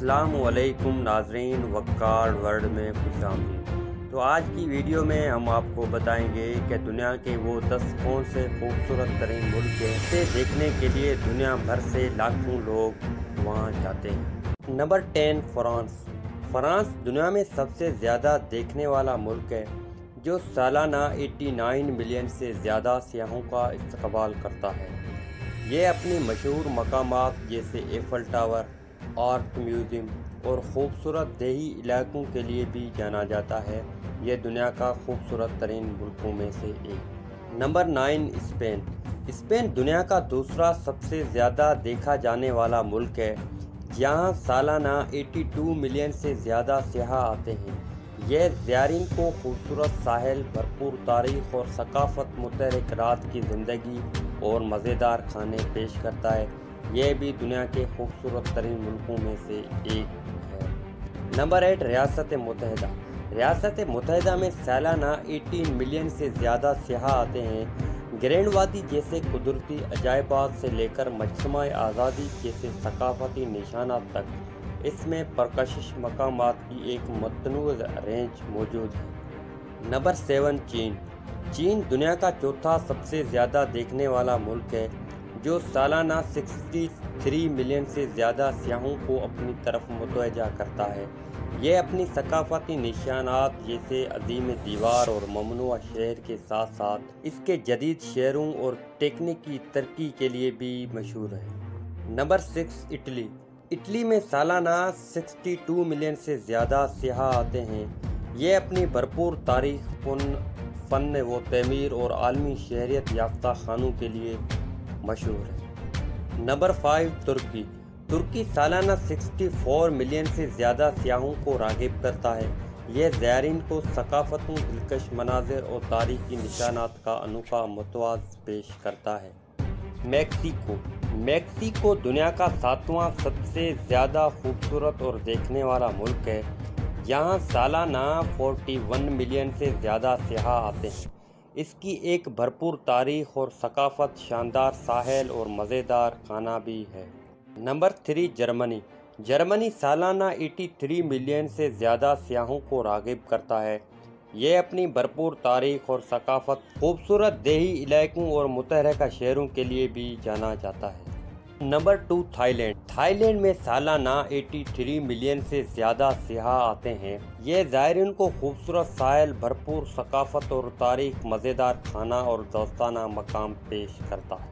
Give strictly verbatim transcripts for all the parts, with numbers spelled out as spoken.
السلام علیکم ناظرین، وقار ورلڈ میں خوش آمدید۔ تو آج کی ویڈیو میں ہم آپ کو بتائیں گے کہ دنیا کے وہ دس کون سے خوبصورت ترین ملک ہیں جسے دیکھنے کے لیے دنیا بھر سے لاکھوں لوگ وہاں جاتے ہیں۔ Number ten, France. فرانس دنیا میں سب سے زیادہ دیکھنے والا ملک ہے، جو سالانہ اٹھاسی ملین سے زیادہ سیاحوں کا استقبال کرتا ہے۔ یہ اپنی مشہور مقامات جیسے ایفل ٹاور، آرٹ میوزیم اور خوبصورت دیہی علاقوں کے لیے بھی جانا جاتا ہے۔ یہ دنیا کا خوبصورت ترین ملکوں میں سے ایک۔ Number nine, Spain. اسپین دنیا کا دوسرا سب سے زیادہ دیکھا جانے والا ملک ہے، جہاں سالانہ بہتاسی ملین سے زیادہ سیاح آتے ہیں۔ یہ زائرین کو خوبصورت ساحل، بھرپور تاریخ اور ثقافت، متحرک رات کی زندگی اور مزیدار کھانے پیش کرتا ہے۔ یہ بھی دنیا کے خوبصورت ترین ملکوں میں سے ایک ہے۔ نمبر ایٹ، ریاست متحدہ۔ ریاست متحدہ میں سالانہ اٹھارہ ملین سے زیادہ سیاح آتے ہیں۔ گرینڈ وادی جیسے قدرتی عجائبات سے لے کر مجسمہ آزادی جیسے ثقافتی نشانات تک، اس میں پرکشش مقامات کی ایک متنوع رینج موجود ہے۔ نمبر سیون، چین۔ چین دنیا کا چوتھا سب سے زیادہ دیکھنے والا ملک ہے، جو سالانہ اکسٹھ ملین سے زیادہ سیاحوں کو اپنی طرف متوجہ کرتا ہے۔ یہ اپنی ثقافتی نشانات جیسے عظیم دیوار اور ممنوع شہر کے ساتھ ساتھ اس کے جدید شہروں اور تکنیکی ترقی کے لیے بھی مشہور ہے۔ Number six, Italy. اٹلی میں سالانہ باسٹھ ملین سے زیادہ سیاح آتے ہیں۔ یہ اپنی بھرپور تاریخ، فن فن و تعمیر اور عالمی شہرت یافتہ کھانوں کے لیے مشہور ہے۔ نمبر فائیو، ترکی۔ ترکی سالانہ چوالیس ملین سے زیادہ سیاحوں کو راغب کرتا ہے۔ یہ زائرین کو ثقافتوں، دلکش مناظر اور تاریخی نشانات کا انوکھا متنوع پیش کرتا ہے۔ میکسیکو۔ میکسیکو دنیا کا ساتواں سب سے زیادہ خوبصورت اور دیکھنے والا ملک ہے، جہاں سالانہ اکیاسی ملین سے زیادہ سیاح آتے ہیں۔ اس کی ایک بھرپور تاریخ اور ثقافت، شاندار ساحل اور مزیدار کھانا بھی ہے۔ Number three, Germany. جرمنی سالانہ اٹھاسی ملین سے زیادہ سیاحوں کو راغب کرتا ہے۔ یہ اپنی بھرپور تاریخ اور ثقافت، خوبصورت دیہی علاقوں اور متحرک شہروں کے لیے بھی جانا جاتا ہے۔ Number two, Thailand. Thailand میں سالانہ اٹھاسی ملین سے زیادہ سیاح آتے ہیں۔ یہ زائرین کو خوبصورت ساحل، بھرپور ثقافت اور تاریخ، مزیدار کھانا اور دوستانہ مقام پیش کرتا ہے۔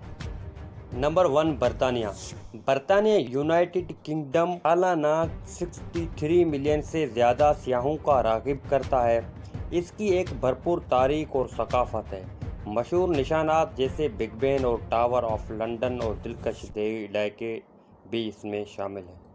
نمبر ون، برطانیہ۔ برطانیہ یونائٹڈ کنگڈم سالانہ تینسٹھ ملین سے زیادہ سیاحوں کا راغب کرتا ہے۔ اس کی ایک بھرپور تاریخ اور ثقافت ہے۔ مشہور نشانات جیسے بگ بین اور ٹاور آف لندن اور دلکش دیہی علاقے بھی اس میں شامل ہیں۔